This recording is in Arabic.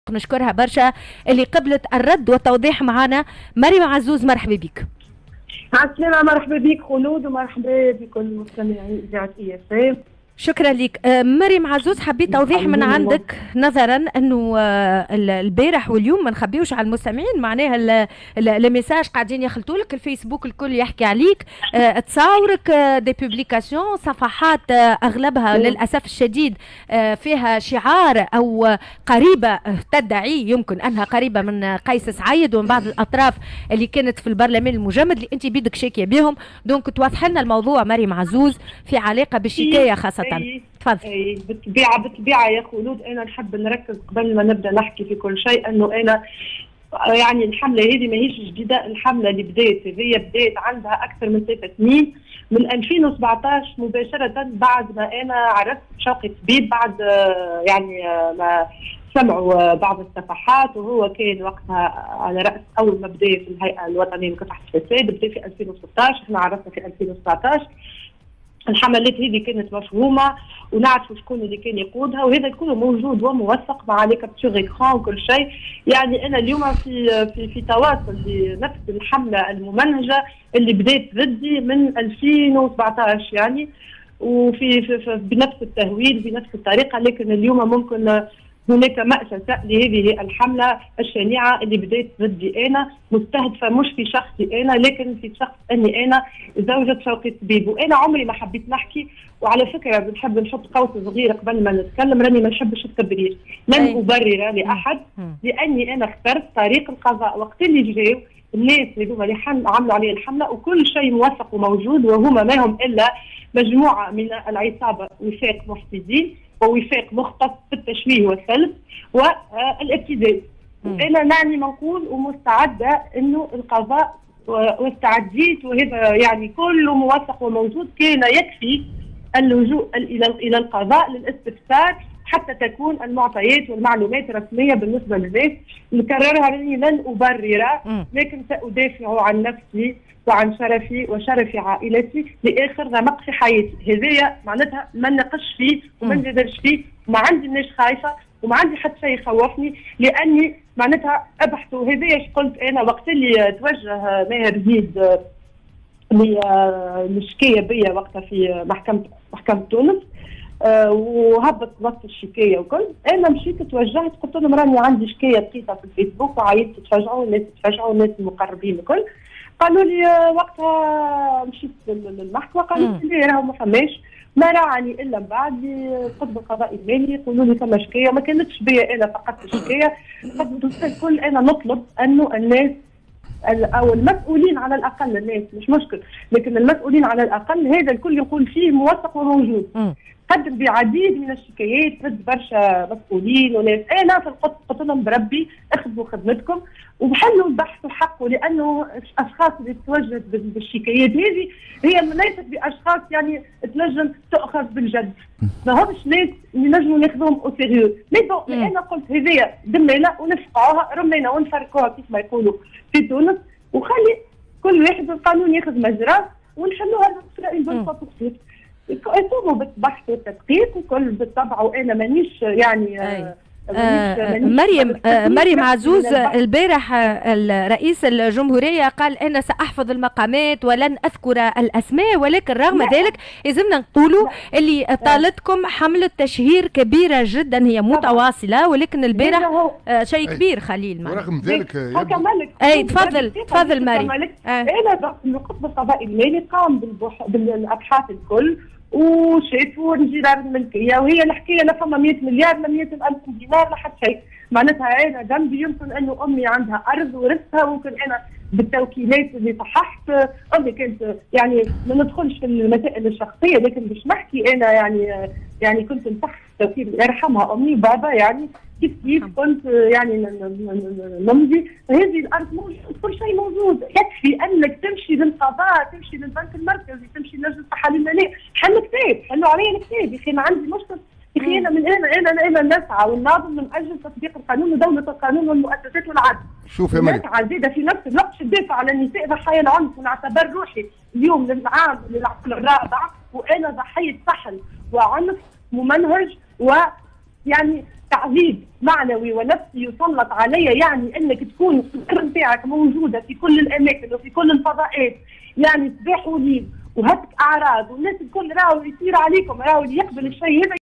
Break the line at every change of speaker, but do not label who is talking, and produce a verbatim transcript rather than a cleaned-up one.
نشكرها برشا اللي قبلت الرد والتوضيح معنا. مريم عزوز مرحبا بك.
مع السلامة، مرحبا بك خلود ومرحبا بكل مستمعي إذاعة إي إس إم.
شكرا لك. مريم عزوز، حبيت توضيح من عندك نظرا انه البارح واليوم ما نخبيوش على المستمعين، معناها الميساج قاعدين يخلطوا لك، الفيسبوك الكل يحكي عليك، تصاورك دي بوبليكاسيون صفحات اغلبها للاسف الشديد فيها شعار او قريبه تدعي يمكن انها قريبه من قيس سعيد ومن بعض الاطراف اللي كانت في البرلمان المجمد اللي انت بيدك شاكيه بهم. دونك توضح لنا الموضوع مريم عزوز في علاقه بالشكايه خاصه.
تفضل. اي بالطبيعه بالطبيعه يا خلود، انا نحب نركز قبل ما نبدا نحكي في كل شيء انه انا يعني الحمله هذه ماهيش جديده، الحمله اللي بدات هي بدات عندها اكثر من ثلاث سنين من ألفين وسبعطاش مباشره بعد ما انا عرفت شوقي طبيب، بعد يعني ما سمعوا بعض الصفحات، وهو كان وقتها على راس اول ما بدا في الهيئه الوطنيه لمكافحه الفساد، بدا في ألفين وستطاش، احنا عرفنا في ألفين وسبعطاش. الحملات هذه كانت مفهومه ونعرفوا شكون اللي كان يقودها، وهذا كله موجود وموثق مع لي كابتور ايكران وكل شيء. يعني انا اليوم في في في تواصل لنفس الحمله الممنهجه اللي بدات ضدي من ألفين وسبعطاش يعني، وفي في في بنفس التهويل بنفس الطريقه، لكن اليوم ممكن هناك مأسسة لهذه الحملة الشنيعة اللي بدأت ضدي أنا، مستهدفة مش في شخصي أنا لكن في شخص أني أنا زوجة شوقي طبيب. وأنا عمري ما حبيت نحكي، وعلى فكرة بنحب نحط قوس صغير قبل ما نتكلم، راني ما نحبش التبرير، لن أبرر لأحد لأني أنا اخترت طريق القضاء. وقت اللي جاوا الناس اللي هما اللي عملوا عليه الحملة وكل شيء موثق وموجود، وهما ما هم إلا مجموعة من العصابة وفاق مفسدين ووفاق مختص في التشويه والسلب والابتزاز. انا نعني منقول ومستعده انه القضاء واستعديت، وهذا يعني كله موثق وموجود، كان يكفي اللجوء الى الى القضاء للاستفسار حتى تكون المعطيات والمعلومات رسميه بالنسبه للناس. نكررها لاني لن ابرر لكن سادافع عن نفسي وعن شرفي وشرف عائلتي لاخر رمق في حياتي. هذايا معناتها ما نناقش فيه وما نجادلش فيه، وما عندي مانيش خايفه وما عندي حتى شيء يخوفني، لاني معناتها ابحثوا. هذايا اش قلت انا وقت اللي توجه ماهر زيد للشكايه بيا وقتها في محكمه محكمه تونس، أه وهبط وقت الشكايه وكل، انا مشيت توجهت قلت لهم راني عندي شكايه لقيتها في الفيسبوك وعيطت تفاجئوا الناس، تفاجئوا الناس المقربين الكل. قالوا لي وقتها مشيت للمحكمه، قالوا لي راهو ما فماش، ما راعني الا من بعد القطب القضائي المالي يقولوا لي فما شكايه، ما كانتش بيا انا فقط الشكايه، الكل انا نطلب انه الناس او المسؤولين على الاقل، الناس مش مشكل لكن المسؤولين على الاقل هذا الكل يقول فيه موثق وموجود. قدم بعديد من الشكايات ضد برشا مسؤولين وناس، انا في القدس قلت لهم بربي اخذوا خدمتكم وحلوا البحث وحقوا، لانه الاشخاص اللي توجهت بالشكايات هذه هي ليست باشخاص يعني تنجم تؤخذ بالجد، ما همش ناس اللي نجموا ناخذوهم او سيريو. مي انا قلت هذيا دمينا ونفقعوها رمينا ونفركوها كيف ما يقولوا في تونس، وخلي كل واحد القانون ياخذ مجراه ونحلوها بإسرائيل بالتفصيل. يقوموا بالبحث والتدقيق وكل بالطبع، وانا مانيش يعني
آه آه مريم آه مريم عزوز، البارح رئيس الجمهورية قال أنا سأحفظ المقامات ولن أذكر الأسماء، ولكن رغم ذلك لازمنا نقولوا اللي طالتكم حملة تشهير كبيرة جدا هي متواصلة، ولكن البارح آه شيء كبير خليل.
ورغم ذلك
أي تفضل تفضل مريم.
آه. أنا القطب القضائي المالي قام بالأبحاث الكل وشافوا انجرار الملكيه، وهي الحكايه لا فما مئة مليار لا مئة ألف دينار لا حتى شيء. معناتها انا جنبي يمكن انه امي عندها ارض ورثتها، وممكن انا بالتوكيلات اللي صححت امي كانت يعني ما ندخلش في المسائل الشخصيه، لكن باش نحكي انا يعني يعني كنت نصح توكيل يرحمها امي وبابا، يعني كيف كيف كنت يعني نمضي. هذه الارض موجود، كل شيء موجود، يكفي انك تمشي للقضاء، تمشي للبنك المركزي، تمشي للجنه التحاليل الماليه، حل كتاب، حلوا علي الكتاب. يا اخي ما عندي مشكل، يا اخي انا من انا انا انا نسعى ونناضل من اجل تطبيق القانون ودوله القانون والمؤسسات والعدل.
شوف يا مريم،
نسعى زياده في نفس الوقت تدافع على النساء ضحايا العنف، ونعتبر روحي اليوم للعام للعام الرابع وانا ضحيه سحل وعنف ممنهج، ويعني تعذيب معنوي ونفسي يسلط عليا، يعني انك تكون السر نتاعك موجوده في كل الاماكن وفي كل الفضاءات، يعني صباح وليل وهتك اعراض والناس الكل راهو يصير عليكم، راهو اللي يقبل الشيء هذا